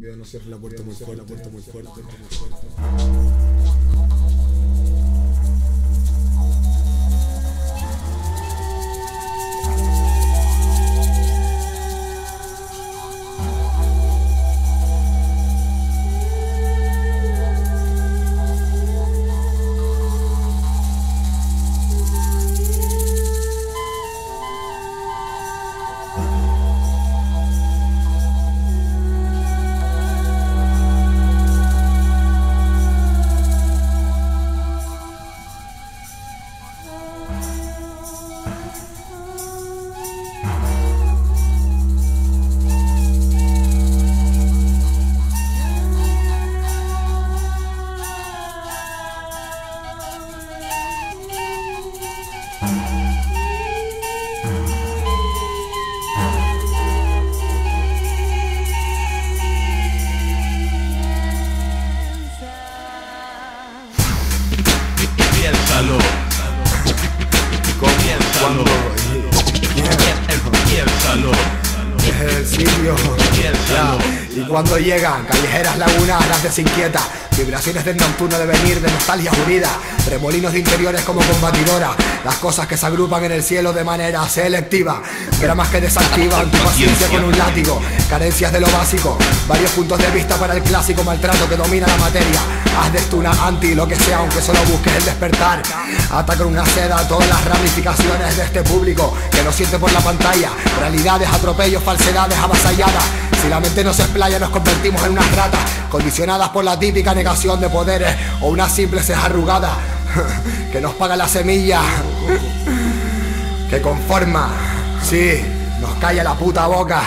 no cierres la puerta muy fuerte, la puerta muy fuerte. Piénsalo, comiénzalo, piénsalo, Es el sitio. piénsalo. Y cuando llegan callejeras lagunas, las desinquieta, vibraciones del nocturno devenir de nostalgias unidas, remolinos de interiores como combatidoras, las cosas que se agrupan en el cielo de manera selectiva, dramas que desactivan tu paciencia con un látigo, carencias de lo básico, varios puntos de vista para el clásico maltrato que domina la materia. Haz de esto una anti, lo que sea, aunque solo busques el despertar. Ata con una seda todas las ramificaciones de este público que lo siente por la pantalla, realidades, atropellos, falsedades avasalladas. Si la mente no se explaya, nos convertimos en unas ratas condicionadas por la típica negación de poderes o una simple ceja arrugada que nos paga la semilla que conforma, sí, nos calla la puta boca.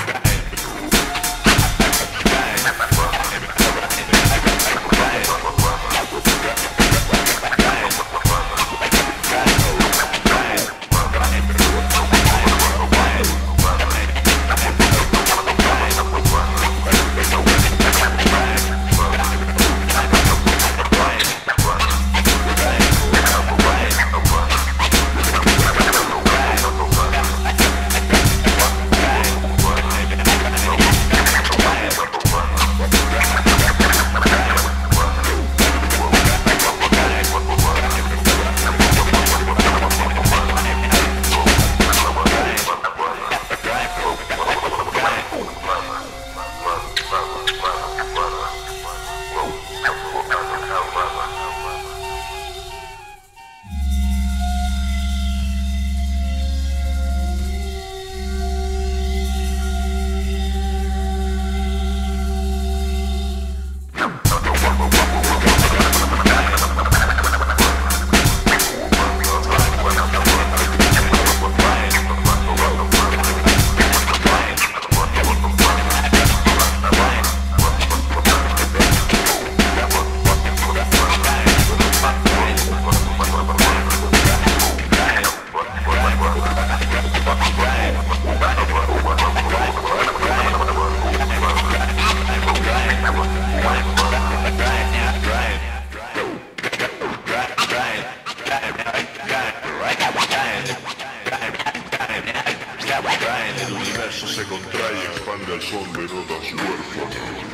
El universo se contrae y expande al son de notas huérfanas.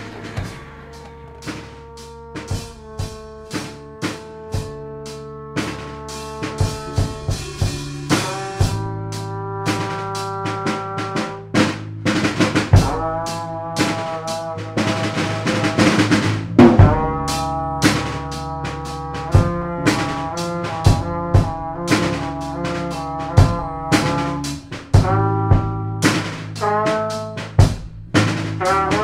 Uh-huh.